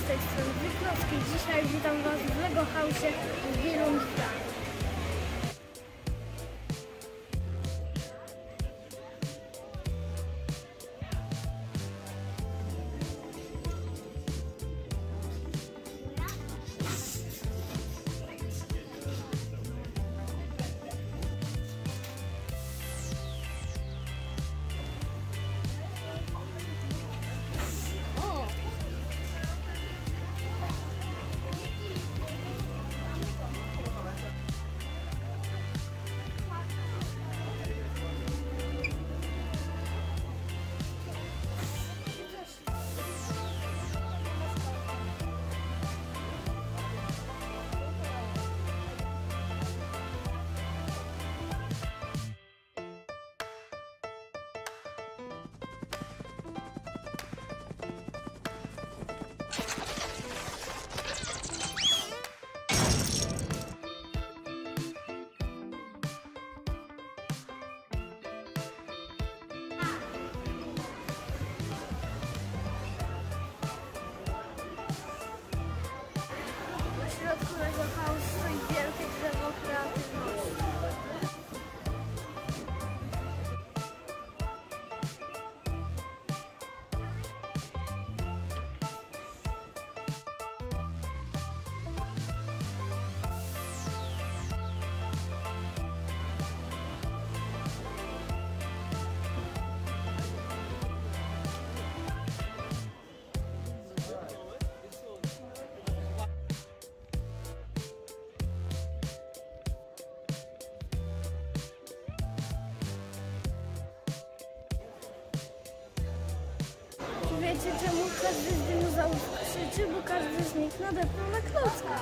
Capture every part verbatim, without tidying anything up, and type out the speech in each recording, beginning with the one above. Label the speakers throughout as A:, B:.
A: z tej strony Wyklocki. Dzisiaj witam Was w Lego House'ie w Billund. W środku Lego House stoi wielkie drzewo kreatywności. Wiecie, czemu każdy z dinozaurów krzyczy? Bo każdy z nich nadepnął na klocka.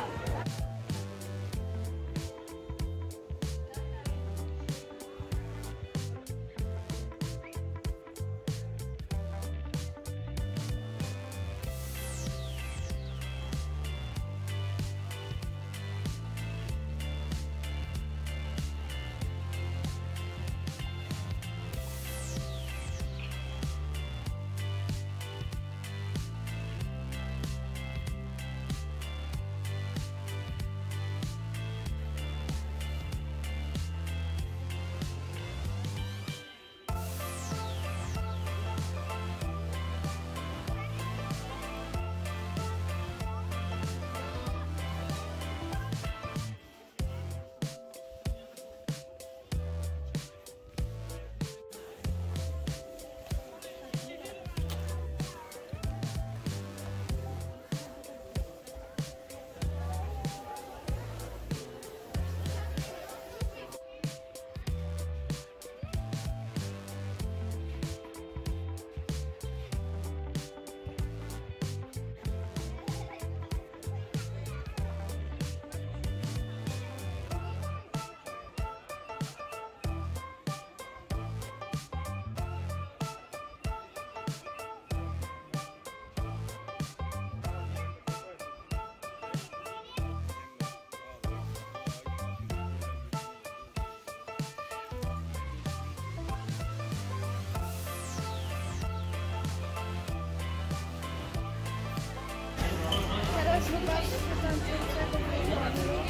A: Teraz zobaczcie tam tego.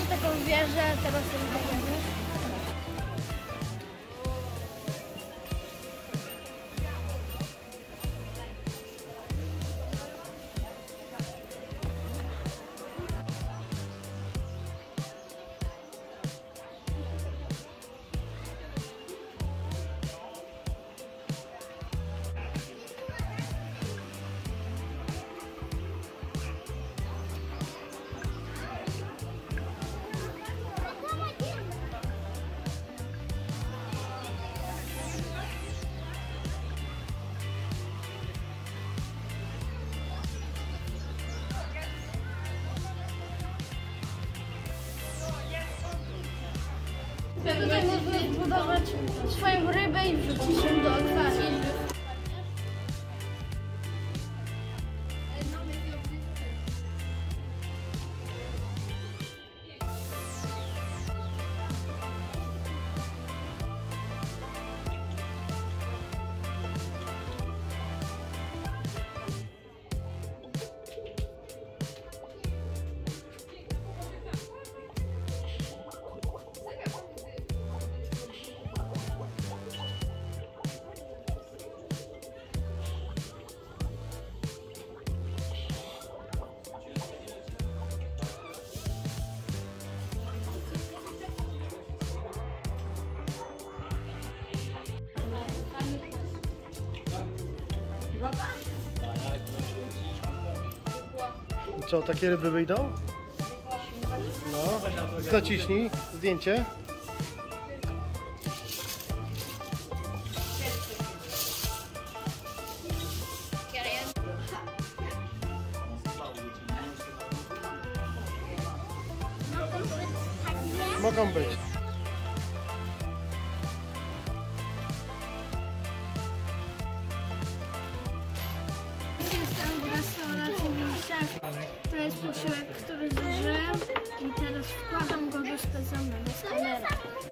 A: taką wieżę, a teraz ją budujemy. Tutaj można zbudować swoją rybę i wrzucić ją do akwarium.
B: Co, takie ryby wyjdą? No, zaciśnij zdjęcie. Mogą być.
A: Jestem w restauracji Wilczak. To jest posiłek, który zużyłem i teraz wkładam go do specjalnego skanera.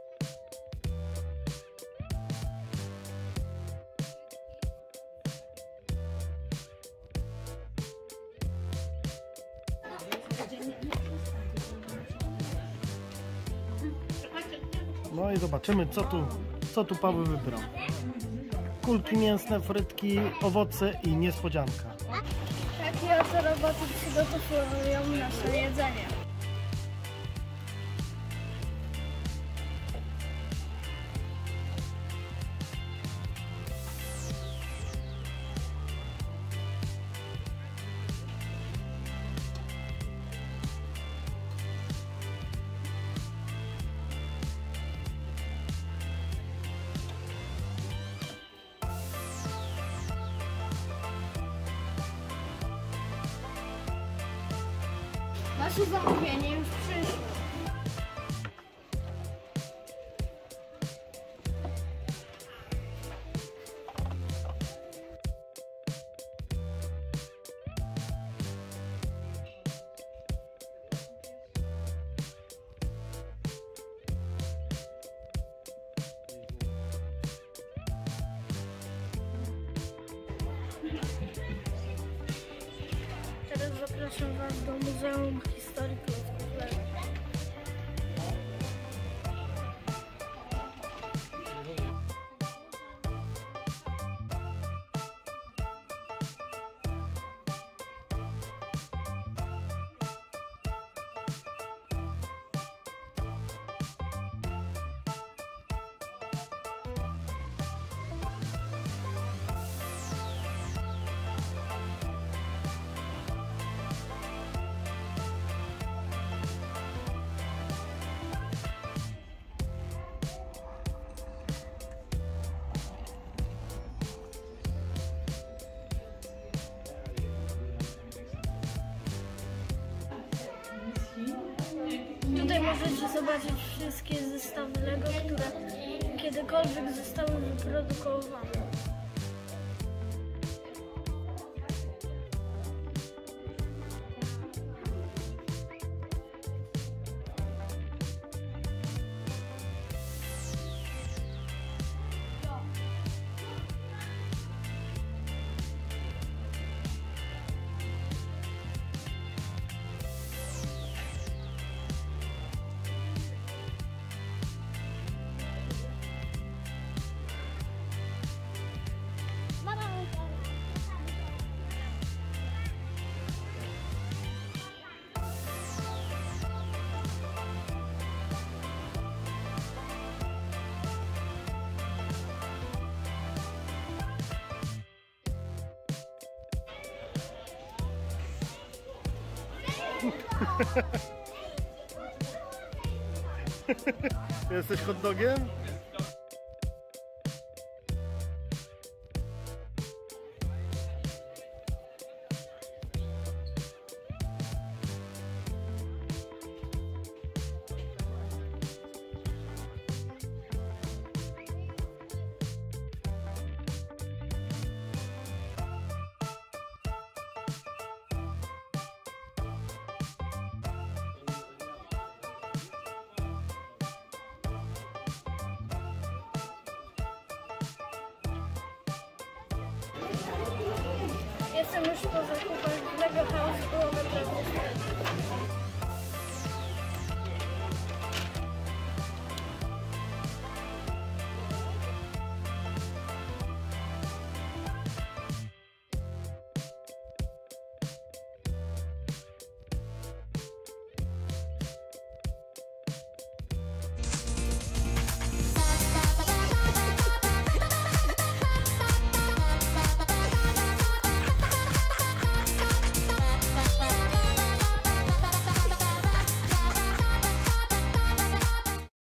B: No i zobaczymy, co tu, co tu Paweł wybrał. Kulki mięsne, frytki, owoce i niespodzianka.
A: Takie oto roboty przygotowują nasze jedzenie. Nasze zamówienie już przyszło. Teraz zapraszam Was do Muzeum Historii Klocków Lego. Tutaj możecie zobaczyć wszystkie zestawy Lego, które kiedykolwiek zostały wyprodukowane.
B: Jesteś hot dogiem?
A: Jestem już po zakupach w Lego House, było naprawdę.